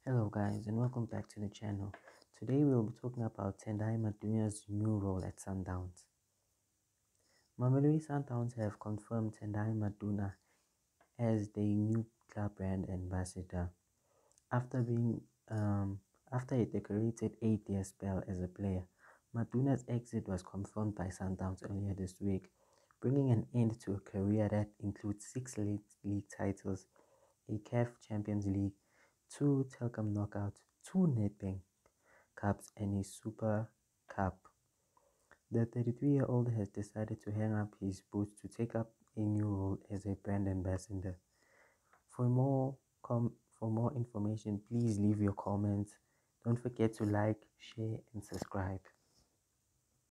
Hello guys and welcome back to the channel. Today we will be talking about Tendai Maduna's new role at Sundowns. Mamelodi Sundowns have confirmed Tendai Maduna as their new club brand ambassador after being after a decorated 8-year spell as a player. Maduna's exit was confirmed by Sundowns earlier this week, bringing an end to a career that includes 6 league titles, a CAF Champions League, 2 Telkom knockouts, 2 Nedbank Cups, and a Super Cup. The 33-year-old has decided to hang up his boots to take up a new role as a brand ambassador. For more information, please leave your comments. Don't forget to like, share, and subscribe.